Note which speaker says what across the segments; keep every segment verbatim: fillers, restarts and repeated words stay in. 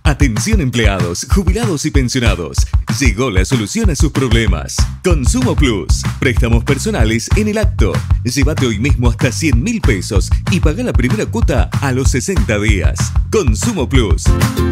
Speaker 1: Atención empleados, jubilados y pensionados. Llegó la solución a sus problemas. Consumo Plus. Préstamos personales en el acto. Llévate hoy mismo hasta cien mil pesos y paga la primera cuota a los sesenta días. Consumo Plus.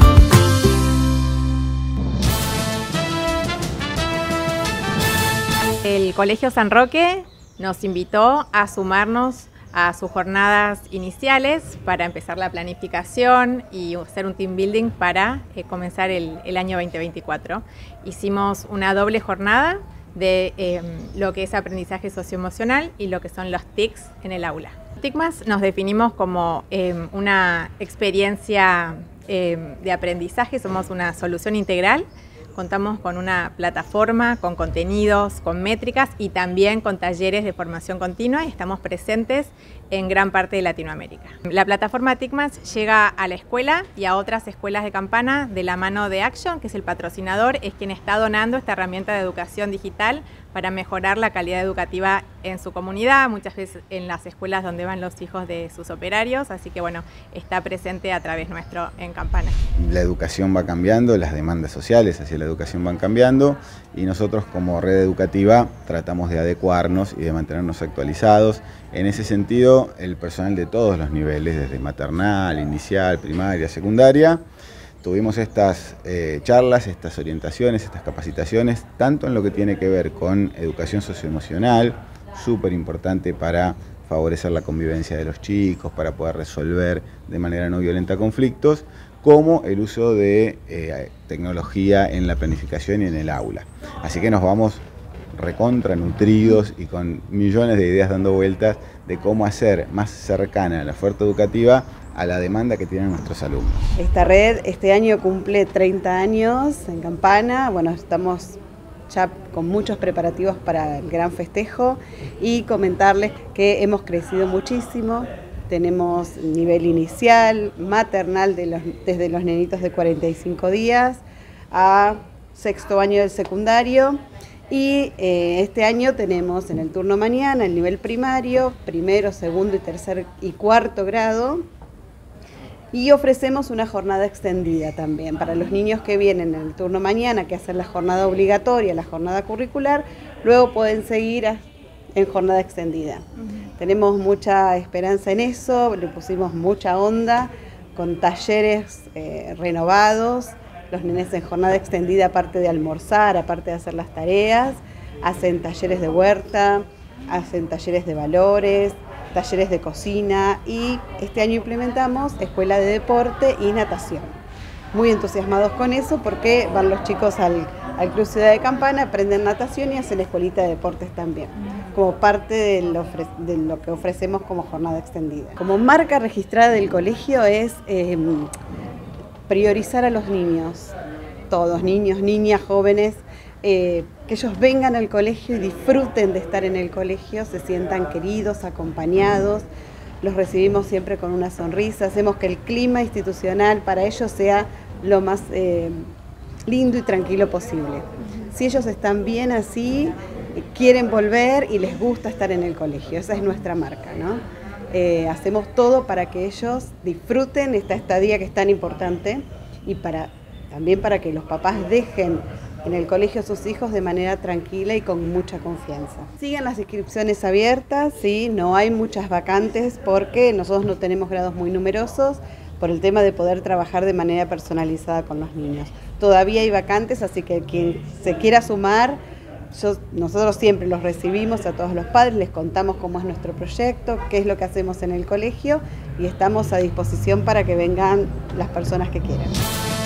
Speaker 2: El Colegio San Roque nos invitó a sumarnos a sus jornadas iniciales para empezar la planificación y hacer un team building para eh, comenzar el, el año veinte veinticuatro. Hicimos una doble jornada de eh, lo que es aprendizaje socioemocional y lo que son los T I Cs en el aula. T I C más nos definimos como eh, una experiencia eh, de aprendizaje, somos una solución integral. Contamos con una plataforma, con contenidos, con métricas y también con talleres de formación continua y estamos presentes en gran parte de Latinoamérica. La plataforma T I C más llega a la escuela y a otras escuelas de Campana de la mano de Action, que es el patrocinador, es quien está donando esta herramienta de educación digital para mejorar la calidad educativa en su comunidad, muchas veces en las escuelas donde van los hijos de sus operarios, así que bueno, está presente a través nuestro en Campana.
Speaker 3: La educación va cambiando, las demandas sociales hacia la educación van cambiando y nosotros como red educativa tratamos de adecuarnos y de mantenernos actualizados. En ese sentido, el personal de todos los niveles, desde maternal, inicial, primaria, secundaria, tuvimos estas eh, charlas, estas orientaciones, estas capacitaciones, tanto en lo que tiene que ver con educación socioemocional, súper importante para favorecer la convivencia de los chicos, para poder resolver de manera no violenta conflictos, como el uso de eh, tecnología en la planificación y en el aula. Así que nos vamos recontra nutridos y con millones de ideas dando vueltas de cómo hacer más cercana la oferta educativa a la demanda que tienen nuestros alumnos.
Speaker 4: Esta red este año cumple treinta años en Campana, bueno, estamos ya con muchos preparativos para el gran festejo y comentarles que hemos crecido muchísimo, tenemos nivel inicial, maternal de los, desde los nenitos de cuarenta y cinco días a sexto año del secundario. Y eh, este año tenemos en el turno mañana el nivel primario, primero, segundo y tercer y cuarto grado. Y ofrecemos una jornada extendida también para los niños que vienen en el turno mañana, que hacen la jornada obligatoria, la jornada curricular, luego pueden seguir a, en jornada extendida. Uh-huh. Tenemos mucha esperanza en eso, le pusimos mucha onda con talleres eh, renovados. Los nenes en jornada extendida, aparte de almorzar, aparte de hacer las tareas, hacen talleres de huerta, hacen talleres de valores, talleres de cocina y este año implementamos escuela de deporte y natación. Muy entusiasmados con eso porque van los chicos al, al Club Ciudad de Campana, aprenden natación y hacen escuelita de deportes también, como parte de lo, de lo que ofrecemos como jornada extendida. Como marca registrada del colegio es eh, priorizar a los niños, todos, niños, niñas, jóvenes, eh, que ellos vengan al colegio y disfruten de estar en el colegio, se sientan queridos, acompañados, los recibimos siempre con una sonrisa, hacemos que el clima institucional para ellos sea lo más eh, lindo y tranquilo posible. Si ellos están bien así, quieren volver y les gusta estar en el colegio, esa es nuestra marca, ¿no? Eh, hacemos todo para que ellos disfruten esta estadía que es tan importante y para, también para que los papás dejen en el colegio a sus hijos de manera tranquila y con mucha confianza. Siguen las inscripciones abiertas, sí, no hay muchas vacantes porque nosotros no tenemos grados muy numerosos por el tema de poder trabajar de manera personalizada con los niños. Todavía hay vacantes, así que quien se quiera sumar, Yo, nosotros siempre los recibimos a todos los padres, les contamos cómo es nuestro proyecto, qué es lo que hacemos en el colegio y estamos a disposición para que vengan las personas que quieran.